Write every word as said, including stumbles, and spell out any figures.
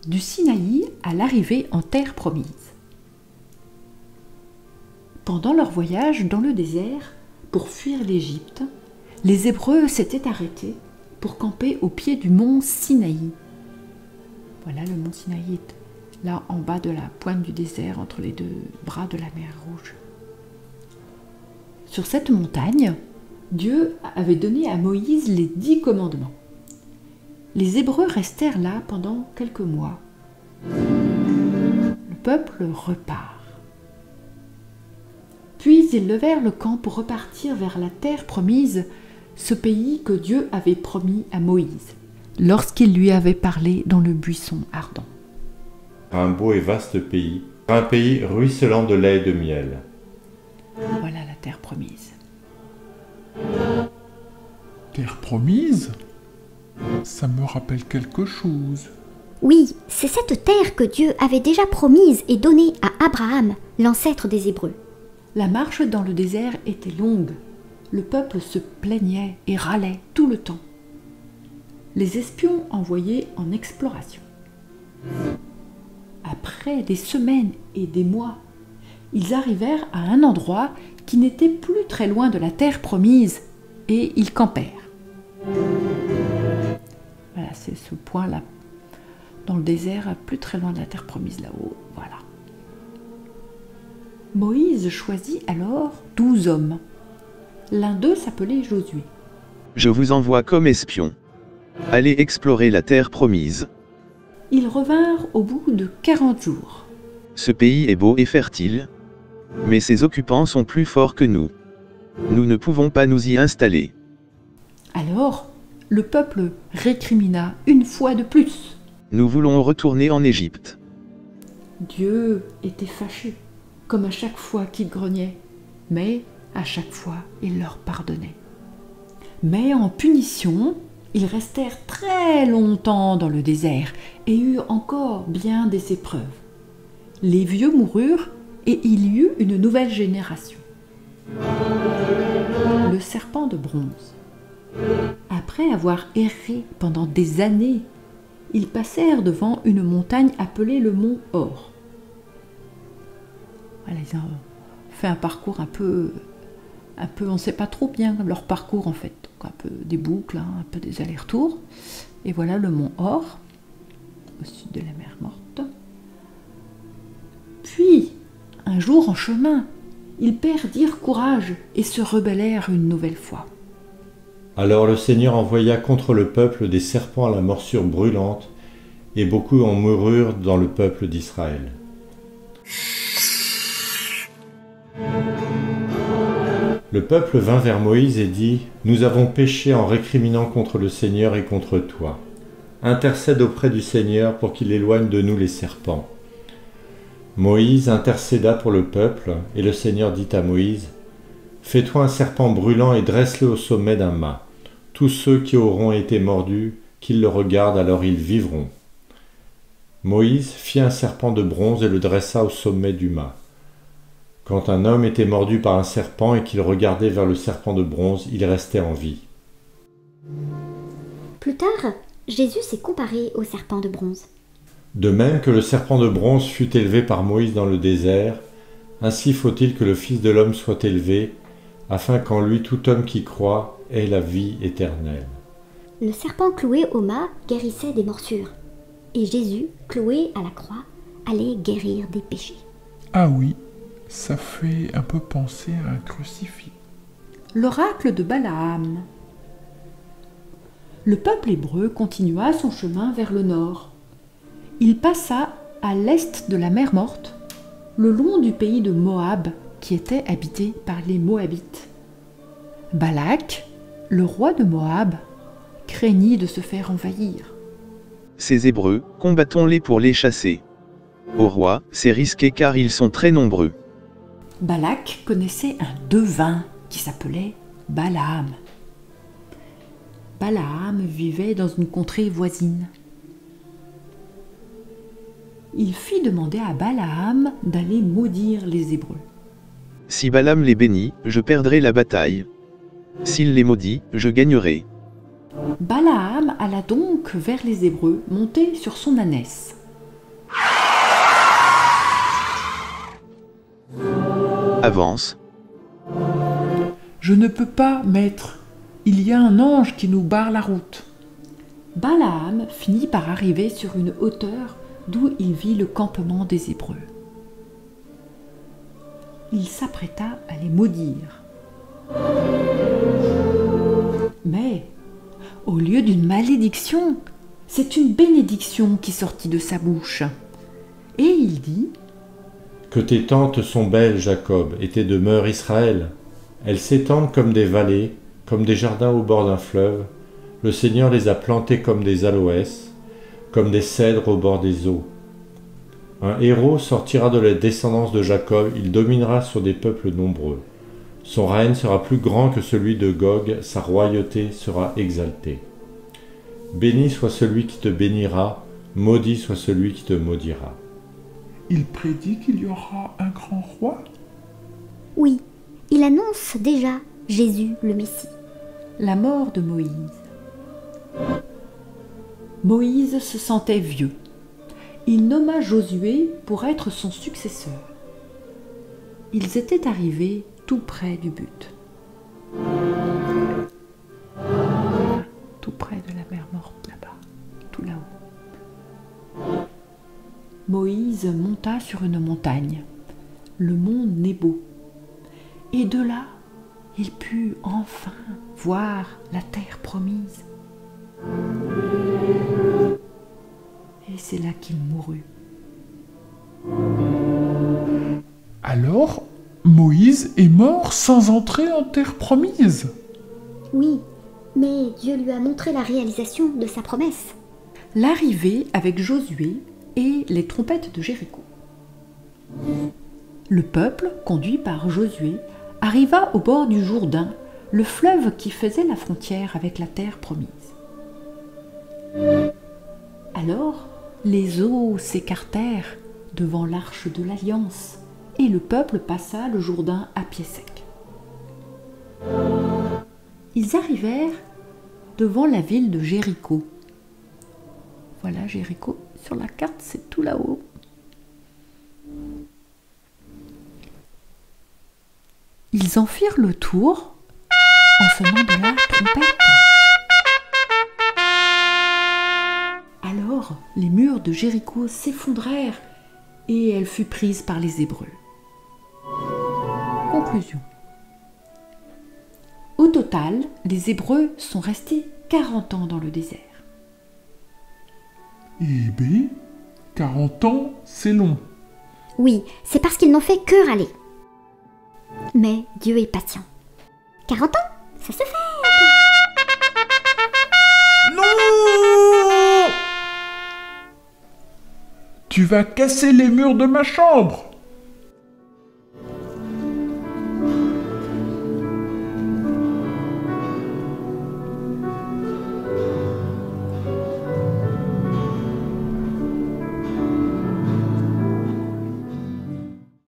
du Sinaï à l'arrivée en terre promise. Pendant leur voyage dans le désert pour fuir l'Égypte, les Hébreux s'étaient arrêtés pour camper au pied du mont Sinaï. Voilà, le mont Sinaï est là en bas de la pointe du désert entre les deux bras de la mer Rouge. Sur cette montagne, Dieu avait donné à Moïse les dix commandements. Les Hébreux restèrent là pendant quelques mois. Le peuple repart. Puis ils levèrent le camp pour repartir vers la terre promise, ce pays que Dieu avait promis à Moïse, lorsqu'il lui avait parlé dans le buisson ardent. Un beau et vaste pays, un pays ruisselant de lait et de miel. Voilà la terre promise. Terre promise? Ça me rappelle quelque chose. Oui, c'est cette terre que Dieu avait déjà promise et donnée à Abraham, l'ancêtre des Hébreux. La marche dans le désert était longue. Le peuple se plaignait et râlait tout le temps. Les espions envoyés en exploration. Après des semaines et des mois, ils arrivèrent à un endroit qui n'était plus très loin de la terre promise et ils campèrent. Voilà, c'est ce point-là, dans le désert, plus très loin de la terre promise là-haut. Voilà. Moïse choisit alors douze hommes. L'un d'eux s'appelait Josué. Je vous envoie comme espion. Allez explorer la terre promise. Ils revinrent au bout de quarante jours. Ce pays est beau et fertile, mais ses occupants sont plus forts que nous. Nous ne pouvons pas nous y installer. Alors, le peuple récrimina une fois de plus. Nous voulons retourner en Égypte. Dieu était fâché, comme à chaque fois qu'il grognait, mais à chaque fois il leur pardonnait. Mais en punition, ils restèrent très longtemps dans le désert et eurent encore bien des épreuves. Les vieux moururent et il y eut une nouvelle génération. Le serpent de bronze. Après avoir erré pendant des années, ils passèrent devant une montagne appelée le mont Hor. Voilà, ils ont fait un parcours un peu, un peu, on ne sait pas trop bien leur parcours en fait, donc un peu des boucles, hein, un peu des allers-retours. Et voilà le mont Hor, au sud de la mer Morte. Puis, un jour en chemin, ils perdirent courage et se rebellèrent une nouvelle fois. Alors le Seigneur envoya contre le peuple des serpents à la morsure brûlante, et beaucoup en moururent dans le peuple d'Israël. Le peuple vint vers Moïse et dit : « Nous avons péché en récriminant contre le Seigneur et contre toi. Intercède auprès du Seigneur pour qu'il éloigne de nous les serpents. » Moïse intercéda pour le peuple, et le Seigneur dit à Moïse : « Fais-toi un serpent brûlant et dresse-le au sommet d'un mât. Tous ceux qui auront été mordus, qu'ils le regardent, alors ils vivront. » Moïse fit un serpent de bronze et le dressa au sommet du mât. Quand un homme était mordu par un serpent et qu'il regardait vers le serpent de bronze, il restait en vie. Plus tard, Jésus s'est comparé au serpent de bronze. De même que le serpent de bronze fut élevé par Moïse dans le désert, ainsi faut-il que le Fils de l'homme soit élevé, afin qu'en lui tout homme qui croit ait la vie éternelle. Le serpent cloué au mât guérissait des morsures, et Jésus, cloué à la croix, allait guérir des péchés. Ah oui, ça fait un peu penser à un crucifix. L'oracle de Balaam. Le peuple hébreu continua son chemin vers le nord. Il passa à l'est de la mer Morte, le long du pays de Moab, qui était habité par les Moabites. Balak, le roi de Moab, craignit de se faire envahir. Ces Hébreux, combattons-les pour les chasser. Au roi, c'est risqué car ils sont très nombreux. Balak connaissait un devin qui s'appelait Balaam. Balaam vivait dans une contrée voisine. Il fit demander à Balaam d'aller maudire les Hébreux. Si Balaam les bénit, je perdrai la bataille. S'il les maudit, je gagnerai. Balaam alla donc vers les Hébreux, monté sur son ânesse. Avance. Je ne peux pas, maître. Il y a un ange qui nous barre la route. Balaam finit par arriver sur une hauteur d'où il vit le campement des Hébreux. Il s'apprêta à les maudire. Mais, au lieu d'une malédiction, c'est une bénédiction qui sortit de sa bouche. Et il dit : Que tes tentes sont belles, Jacob, et tes demeures, Israël. Elles s'étendent comme des vallées, comme des jardins au bord d'un fleuve. Le Seigneur les a plantées comme des aloès, comme des cèdres au bord des eaux. Un héros sortira de la descendance de Jacob, il dominera sur des peuples nombreux. Son règne sera plus grand que celui de Gog, sa royauté sera exaltée. Béni soit celui qui te bénira, maudit soit celui qui te maudira. Il prédit qu'il y aura un grand roi. Oui, il annonce déjà Jésus le Messie. La mort de Moïse. Moïse se sentait vieux. Il nomma Josué pour être son successeur. Ils étaient arrivés tout près du but. Tout près de la mer morte là-bas, tout là-haut. Moïse monta sur une montagne, le mont Nebo, et de là, il put enfin voir la terre promise. Et c'est là qu'il mourut. Alors, Moïse est mort sans entrer en terre promise. Oui, mais Dieu lui a montré la réalisation de sa promesse. L'arrivée avec Josué et les trompettes de Jéricho. Le peuple, conduit par Josué, arriva au bord du Jourdain, le fleuve qui faisait la frontière avec la terre promise. Alors, les eaux s'écartèrent devant l'arche de l'Alliance, et le peuple passa le Jourdain à pied sec. Ils arrivèrent devant la ville de Jéricho. Voilà Jéricho, sur la carte, c'est tout là-haut. Ils en firent le tour en sonnant de la trompette. Alors, les murs de Jéricho s'effondrèrent et elle fut prise par les Hébreux. Conclusion. Au total, les Hébreux sont restés quarante ans dans le désert. Eh bien, quarante ans, c'est long. Oui, c'est parce qu'ils n'ont fait que râler. Mais Dieu est patient. quarante ans, ça se fait. Non! Tu vas casser les murs de ma chambre.